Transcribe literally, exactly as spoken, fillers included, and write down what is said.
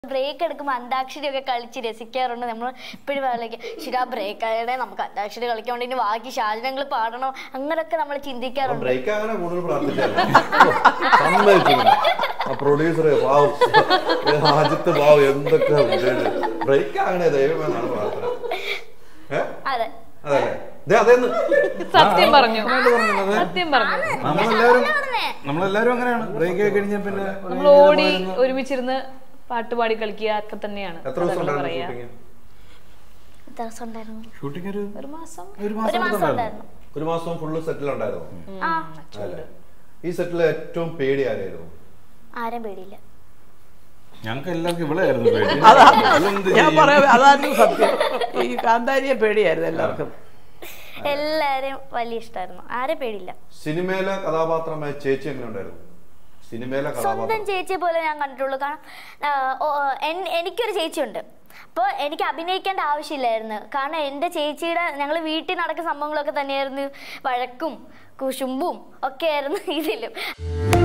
Break എടുക്കുമ്പോൾ അന്താക്ഷരി ഒക്കെ കളിച്ച് രസിക്കാറുണ്ട്. നമ്മൾ ഇപ്പോഴും പറയില്ല ശരി ആ ബ്രേക്ക് ആയതേ നമുക്ക് അന്താക്ഷരി കളിക്കാൻ വേണ്ടി ബാക്കി ശാലനങ്ങൾ പാടണോ അങ്ങനൊക്കെ നമ്മൾ ചിന്തിക്കാറുണ്ട്. സത്യം പറഞ്ഞു സത്യം പറഞ്ഞു നമ്മളെല്ലാരും അങ്ങനെയാണ്. ബ്രേക്ക് ആയി കഴിഞ്ഞാൽ പിന്നെ നമ്മൾ ഓടി ഒരുമിച്ചിരുന്ന് പാട്ടുപാടി കളിക്കുക ഒക്കെ തന്നെയാണ്. ഒരു മാസം ഒരു മാസം ഫുള്ള് സെറ്റിൽ ഉണ്ടായിരുന്നു. ഈ സെറ്റില് ഏറ്റവും പേടി ആരായിരുന്നു? ആരും പേടിയില്ല. ഞങ്ങൾക്ക് എല്ലാവർക്കും ഇവളായിരുന്നു പേടി. ഞാൻ പറയാം അതായിരുന്നു സത്യം. ഈ കാന്താരിയെ പേടിയായിരുന്നു എല്ലാവർക്കും. എല്ലാരും വലിയ ഇഷ്ടമായിരുന്നു. ആരെ പേടിയില്ല. സിനിമയിലെ കഥാപാത്രമായ ചേച്ചി എങ്ങനെ ഉണ്ടായിരുന്നു? സിനിമയിലെ സ്വന്തം ചേച്ചിയെ പോലെ ഞാൻ കണ്ടിട്ടുള്ളൂ. കാരണം എനിക്കൊരു ചേച്ചിയുണ്ട്. അപ്പോൾ എനിക്ക് അഭിനയിക്കേണ്ട ആവശ്യമില്ലായിരുന്നു. കാരണം എൻ്റെ ചേച്ചിയുടെ ഞങ്ങൾ വീട്ടിൽ നടക്കുന്ന സംഭവങ്ങളൊക്കെ തന്നെയായിരുന്നു വഴക്കും കുശുമ്പും ഒക്കെ ആയിരുന്നു ഇതിലും.